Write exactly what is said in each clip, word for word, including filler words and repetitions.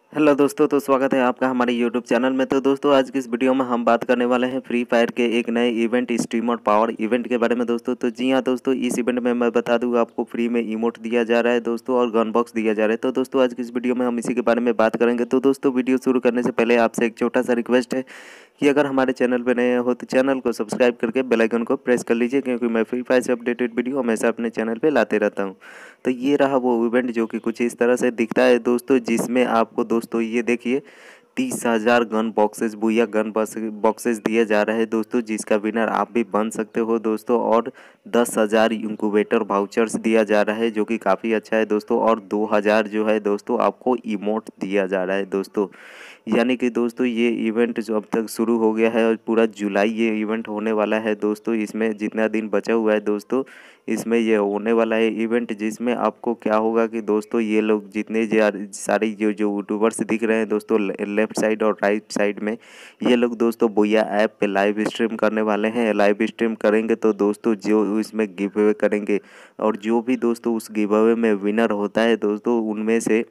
Hello दोस्तों, तो स्वागत है आपका हमारे यूट्यूब चैनल में। तो दोस्तों आज की इस वीडियो में हम बात करने वाले हैं फ्री फायर के एक नए इवेंट स्ट्रीम और पावर इवेंट के बारे में दोस्तों। तो जी हाँ दोस्तों, इस इवेंट में मैं बता दूँ आपको फ्री में इमोट दिया जा रहा है दोस्तों और गन बॉक्स दिया जा रहा है। तो दोस्तों आज की इस वीडियो में हम इसी के बारे में बात करेंगे। तो दोस्तों वीडियो शुरू करने से पहले आपसे एक छोटा सा रिक्वेस्ट है कि अगर हमारे चैनल पर नए हो तो चैनल को सब्सक्राइब करके बेल आइकन को प्रेस कर लीजिए, क्योंकि मैं फ्री फायर से अपडेटेड वीडियो हमेशा अपने चैनल पे लाते रहता हूँ। तो ये रहा वो इवेंट जो कि कुछ इस तरह से दिखता है दोस्तों, जिसमें आपको दोस्तों ये देखिए तीस हजार gun boxes Booyah gun boxes दिए जा रहे हैं दोस्तों, जिसका विनर आप भी बन सकते हो दोस्तों। और दस हजार इंक्यूबेटर वाउचर्स दिया जा रहा है जो कि काफ़ी अच्छा है दोस्तों। और दो हजार जो है दोस्तों आपको इमोट दिया जा रहा है दोस्तों। यानी कि दोस्तों ये इवेंट जो अब तक शुरू हो गया है और पूरा जुलाई ये इवेंट होने वाला है दोस्तों। इसमें जितना दिन बचा हुआ है दोस्तों, इसमें ये होने वाला है इवेंट, जिसमें आपको क्या होगा कि दोस्तों ये लोग जितने सारे जो जो यूट्यूबर्स दिख रहे हैं दोस्तों लेफ्ट साइड और राइट साइड में, ये लोग दोस्तों बुया ऐप पे लाइव स्ट्रीम करने वाले हैं। लाइव स्ट्रीम करेंगे तो दोस्तों जो इसमें गिव अवे करेंगे, और जो भी दोस्तों उस गिव अवे में विनर होता है दोस्तों, उनमें से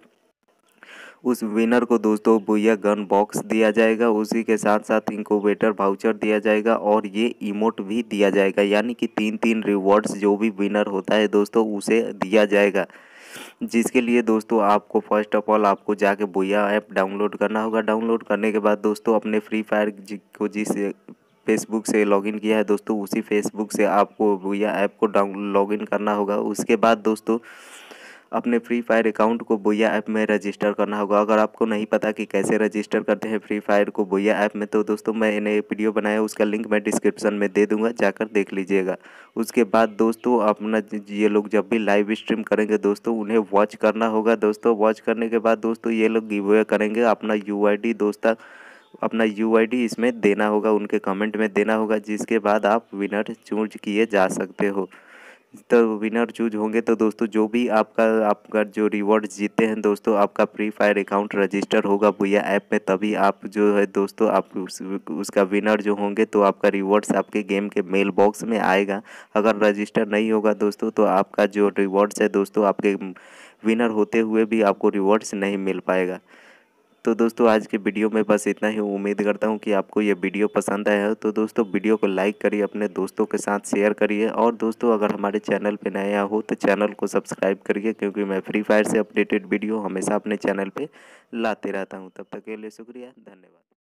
उस विनर को दोस्तों बुया गन बॉक्स दिया जाएगा। उसी के साथ साथ इंक्यूबेटर वाउचर दिया जाएगा और ये इमोट भी दिया जाएगा। यानी कि तीन तीन रिवॉर्ड्स जो भी विनर होता है दोस्तों उसे दिया जाएगा। जिसके लिए दोस्तों आपको फर्स्ट ऑफ ऑल आपको जाके बुया ऐप डाउनलोड करना होगा। डाउनलोड करने के बाद दोस्तों अपने फ्री फायर को जिस फेसबुक से लॉगिन किया है दोस्तों, उसी फेसबुक से आपको बुया ऐप को डाउन लॉगिन करना होगा। उसके बाद दोस्तों अपने फ्री फायर अकाउंट को बुया ऐप में रजिस्टर करना होगा। अगर आपको नहीं पता कि कैसे रजिस्टर करते हैं फ्री फायर को बुया ऐप में, तो दोस्तों मैंने वीडियो बनाया, उसका लिंक मैं डिस्क्रिप्शन में दे दूंगा, जाकर देख लीजिएगा। उसके बाद दोस्तों अपना ये लोग जब भी लाइव स्ट्रीम करेंगे दोस्तों, उन्हें वॉच करना होगा दोस्तों। वॉच करने के बाद दोस्तों ये लोग गिव अवे करेंगे। अपना यू आई डी दोस्तों अपना यू आई डी इसमें देना होगा, उनके कमेंट में देना होगा, जिसके बाद आप विनर चूज किए जा सकते हो। तो विनर चूज होंगे तो दोस्तों जो भी आपका आपका जो रिवॉर्ड जीते हैं दोस्तों, आपका फ्री फायर अकाउंट रजिस्टर होगा बुया ऐप में, तभी आप जो है दोस्तों आप उस, उसका विनर जो होंगे तो आपका रिवॉर्ड्स आपके गेम के मेल बॉक्स में आएगा। अगर रजिस्टर नहीं होगा दोस्तों तो आपका जो रिवॉर्ड्स है दोस्तों आपके विनर होते हुए भी आपको रिवॉर्ड्स नहीं मिल पाएगा। तो दोस्तों आज के वीडियो में बस इतना ही। उम्मीद करता हूँ कि आपको ये वीडियो पसंद आया हो। तो दोस्तों वीडियो को लाइक करिए, अपने दोस्तों के साथ शेयर करिए, और दोस्तों अगर हमारे चैनल पे नया हो तो चैनल को सब्सक्राइब करिए, क्योंकि मैं फ्री फायर से अपडेटेड वीडियो हमेशा अपने चैनल पे लाते रहता हूँ। तब तक के लिए शुक्रिया, धन्यवाद।